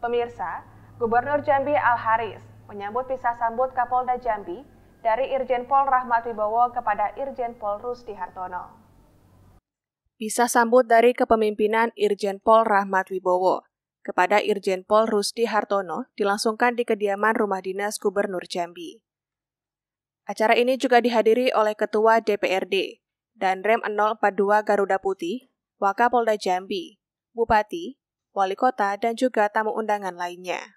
Pemirsa, Gubernur Jambi Al-Haris menyambut pisah sambut Kapolda Jambi dari Irjen Pol Rahmat Wibowo kepada Irjen Pol Rusdi Hartono. Pisah sambut dari kepemimpinan Irjen Pol Rahmat Wibowo kepada Irjen Pol Rusdi Hartono dilangsungkan di kediaman rumah dinas Gubernur Jambi. Acara ini juga dihadiri oleh Ketua DPRD dan Rem 042 Garuda Putih, Wakapolda Jambi, Bupati, Wali Kota, dan juga tamu undangan lainnya.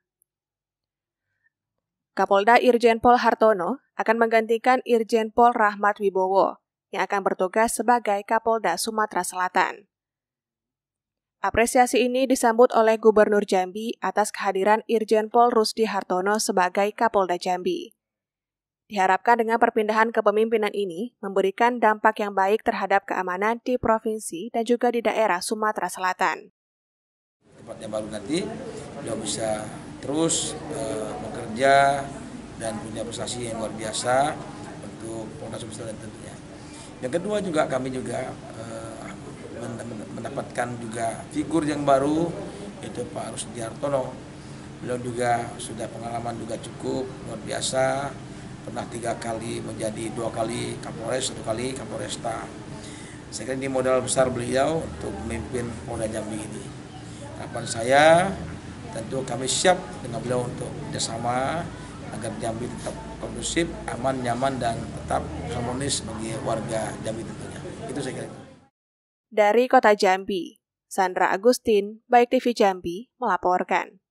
Kapolda Irjen Pol Hartono akan menggantikan Irjen Pol Rahmat Wibowo yang akan bertugas sebagai Kapolda Sumatera Selatan. Apresiasi ini disambut oleh Gubernur Jambi atas kehadiran Irjen Pol Rusdi Hartono sebagai Kapolda Jambi. Diharapkan dengan perpindahan kepemimpinan ini memberikan dampak yang baik terhadap keamanan di provinsi dan juga di daerah Sumatera Selatan. Tempatnya baru nanti beliau bisa terus bekerja dan punya prestasi yang luar biasa untuk Polda Sumatera Selatan tentunya. Yang kedua juga kami juga mendapatkan juga figur yang baru, yaitu Pak Rusdi Hartono. Beliau juga sudah pengalaman juga cukup luar biasa, pernah 3 kali menjadi 2 kali Kapolres, 1 kali Kapolresta. Saya kira ini modal besar beliau untuk memimpin Polda Jambi ini. Harapan saya tentu kami siap dengan beliau untuk bekerjasama agar Jambi tetap kondusif, aman, nyaman, dan tetap harmonis bagi warga Jambi tentunya. Itu saya kira. Dari Kota Jambi, Sandra Agustin, Baik TV Jambi, melaporkan.